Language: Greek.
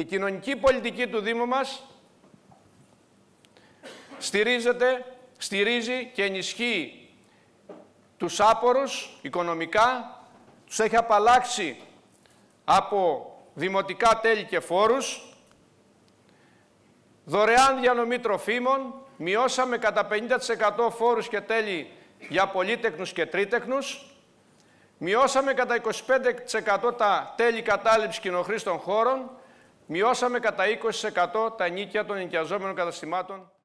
Η κοινωνική πολιτική του Δήμου μας στηρίζει και ενισχύει τους άπορους οικονομικά, τους έχει απαλλάξει από δημοτικά τέλη και φόρους, δωρεάν διανομή τροφίμων, μειώσαμε κατά 50% φόρους και τέλη για πολύτεκνους και τρίτεκνους, μειώσαμε κατά 25% τα τέλη κατάληψης κοινοχρήστων χώρων, μειώσαμε κατά 20% τα ενοίκια των ενοικιαζόμενων καταστημάτων.